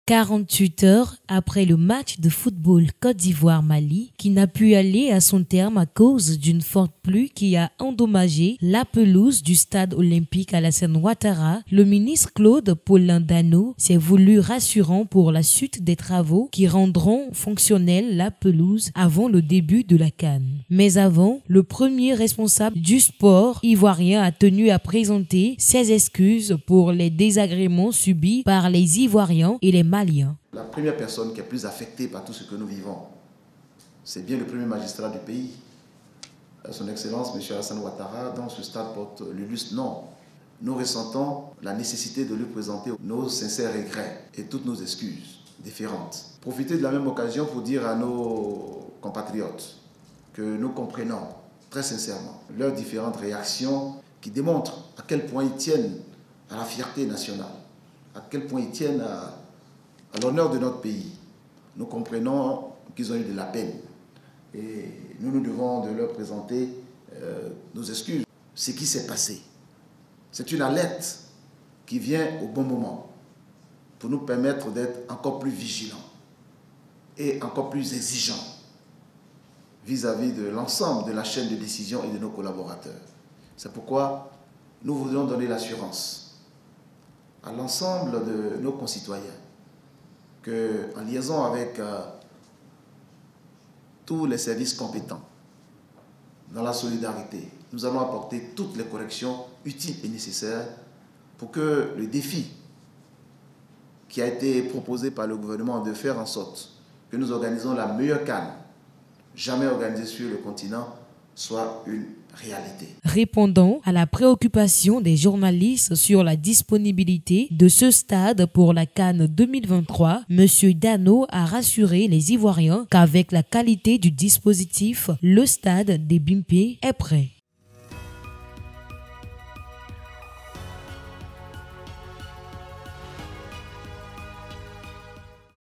48 heures après le match de football Côte d'Ivoire-Mali, qui n'a pu aller à son terme à cause d'une forte pluie qui a endommagé la pelouse du stade olympique Alassane Ouattara, le ministre Claude Paulin Dano s'est voulu rassurant pour la suite des travaux qui rendront fonctionnelle la pelouse avant le début de la CAN. Mais avant, le premier responsable du sport ivoirien a tenu à présenter ses excuses pour les désagréments subis par les Ivoiriens et les Maliens. La première personne qui est plus affectée par tout ce que nous vivons, c'est bien le premier magistrat du pays, son Excellence M. Alassane Ouattara, dont ce stade porte l'illustre nom. Nous ressentons la nécessité de lui présenter nos sincères regrets et toutes nos excuses différentes. Profiter de la même occasion pour dire à nos compatriotes que nous comprenons très sincèrement leurs différentes réactions qui démontrent à quel point ils tiennent à la fierté nationale, à quel point ils tiennent à l'honneur de notre pays. Nous comprenons qu'ils ont eu de la peine et nous devons de leur présenter nos excuses. Ce qui s'est passé, c'est une alerte qui vient au bon moment pour nous permettre d'être encore plus vigilants et encore plus exigeants vis-à-vis de l'ensemble de la chaîne de décision et de nos collaborateurs. C'est pourquoi nous voudrions donner l'assurance à l'ensemble de nos concitoyens qu'en liaison avec tous les services compétents, dans la solidarité, nous allons apporter toutes les corrections utiles et nécessaires pour que le défi qui a été proposé par le gouvernement de faire en sorte que nous organisons la meilleure CAN jamais organisée sur le continent soit une réalité. Répondant à la préoccupation des journalistes sur la disponibilité de ce stade pour la CAN 2023, M. Dano a rassuré les Ivoiriens qu'avec la qualité du dispositif, le stade des Bimpe est prêt.